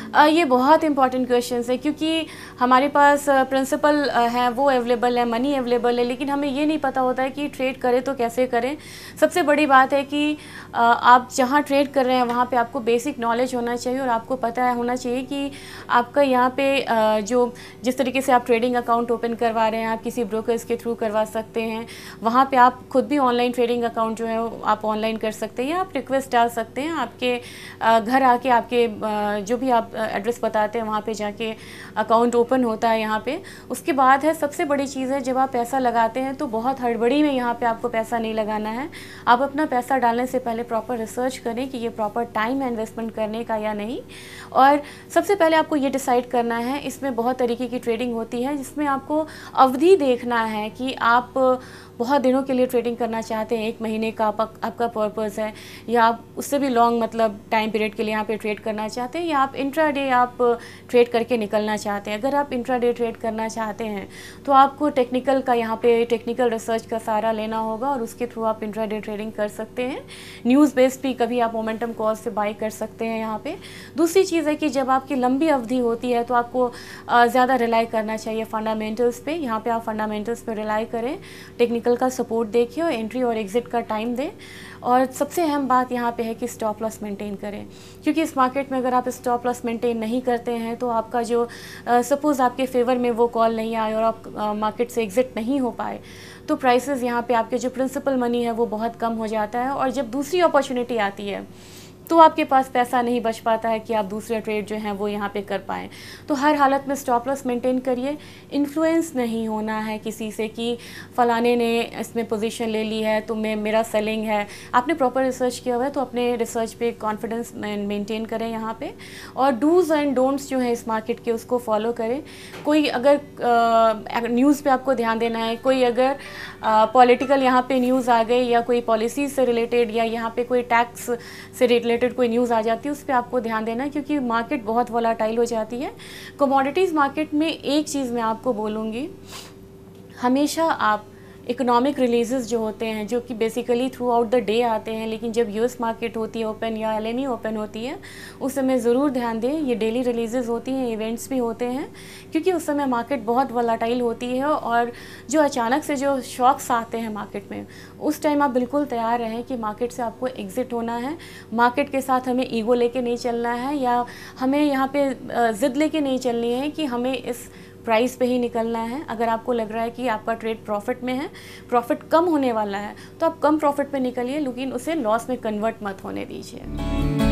ये बहुत important question है, क्योंकि हमारे पास प्रिंसिपल है वो अवेलेबल है, मनी अवेलेबल है, लेकिन हमें ये नहीं पता होता है कि ट्रेड करें तो कैसे करें। सबसे बड़ी बात है कि आप जहाँ ट्रेड कर रहे हैं वहाँ पे आपको बेसिक नॉलेज होना चाहिए और आपको पता होना चाहिए कि आपका यहाँ पे जो जिस तरीके से आप ट्रेडिंग अकाउंट ओपन करवा रहे हैं आप किसी ब्रोकर्स के थ्रू करवा सकते हैं। वहाँ पे आप खुद भी ऑनलाइन ट्रेडिंग अकाउंट जो है आप ऑनलाइन कर सकते हैं या आप रिक्वेस्ट डाल सकते हैं, आपके घर आके आपके जो भी आप एड्रेस बताते हैं वहाँ पे जाके अकाउंट ओपन होता है यहाँ पे। उसके बाद है सबसे बड़ी चीज़ है, जब आप पैसा लगाते हैं तो बहुत हड़बड़ी में यहाँ पे आपको पैसा नहीं लगाना है। आप अपना पैसा डालने से पहले प्रॉपर रिसर्च करें कि ये प्रॉपर टाइम है इन्वेस्टमेंट करने का या नहीं। और सबसे पहले आपको ये डिसाइड करना है, इसमें बहुत तरीके की ट्रेडिंग होती है जिसमें आपको अवधि देखना है कि आप बहुत दिनों के लिए ट्रेडिंग करना चाहते हैं, 1 महीने का आपका पर्पज़ है, या आप उससे भी लॉन्ग मतलब टाइम पीरियड के लिए यहाँ पे ट्रेड करना चाहते हैं, या आप इंट्राडे आप ट्रेड करके निकलना चाहते हैं। अगर आप इंट्राडे ट्रेड करना चाहते हैं तो आपको टेक्निकल का यहाँ पे टेक्निकल रिसर्च का सहारा लेना होगा और उसके थ्रू आप इंट्राडे ट्रेडिंग कर सकते हैं। न्यूज़ बेस्ड भी कभी आप मोमेंटम कॉल से बाई कर सकते हैं यहाँ पे। दूसरी चीज़ है कि जब आपकी लंबी अवधि होती है तो आपको ज़्यादा रिलाई करना चाहिए फंडामेंटल्स पे। यहाँ पे आप फंडामेंटल्स पे रिलाई करें, टेक्निकल का सपोर्ट देखिए और एंट्री और एग्जिट का टाइम दें। और सबसे अहम बात यहाँ पे है कि स्टॉप लॉस मेंटेन करें, क्योंकि इस मार्केट में अगर आप स्टॉप लॉस मेंटेन नहीं करते हैं तो आपका जो सपोज़ आपके फेवर में वो कॉल नहीं आए और आप मार्केट से एग्जिट नहीं हो पाए तो प्राइसेस यहाँ पे आपके जो प्रिंसिपल मनी है वो बहुत कम हो जाता है। और जब दूसरी अपॉर्चुनिटी आती है तो आपके पास पैसा नहीं बच पाता है कि आप दूसरे ट्रेड जो हैं वो यहाँ पे कर पाएँ। तो हर हालत में स्टॉप लॉस मेंटेन करिए। इन्फ्लुएंस नहीं होना है किसी से कि फ़लाने ने इसमें पोजीशन ले ली है तो मेरा सेलिंग है। आपने प्रॉपर रिसर्च किया हुआ है तो अपने रिसर्च पे कॉन्फिडेंस मेंटेन करें यहाँ पे, और डूज़ एंड डोंट्स जो है इस मार्केट के उसको फॉलो करें। कोई अगर न्यूज़ पे आपको ध्यान देना है, कोई अगर पॉलिटिकल यहाँ पे न्यूज़ आ गई या कोई पॉलिसी से रिलेटेड या यहाँ पे कोई टैक्स से रिलेटेड कोई न्यूज़ आ जाती है उस पर आपको ध्यान देना है, क्योंकि मार्केट बहुत वॉलेटाइल हो जाती है। कमोडिटीज़ मार्केट में एक चीज़ मैं आपको बोलूँगी, हमेशा आप इकोनॉमिक रिलीजेस जो होते हैं जो कि basically throughout the day आते हैं, लेकिन जब यूएस मार्केट होती है ओपन या एलएमई ओपन होती है उस समय ज़रूर ध्यान दें। ये डेली रिलीजेस होती हैं, इवेंट्स भी होते हैं, क्योंकि उस समय मार्केट बहुत वॉलेटाइल होती है और जो अचानक से जो शॉक्स आते हैं मार्केट में उस टाइम आप बिल्कुल तैयार रहें कि मार्केट से आपको एग्ज़िट होना है। मार्केट के साथ हमें ईगो लेके नहीं चलना है या हमें यहाँ पे ज़िद लेके नहीं चलनी है कि हमें इस प्राइस पे ही निकलना है। अगर आपको लग रहा है कि आपका ट्रेड प्रॉफिट में है, प्रॉफिट कम होने वाला है, तो आप कम प्रॉफिट पे निकलिए, लेकिन उसे लॉस में कन्वर्ट मत होने दीजिए।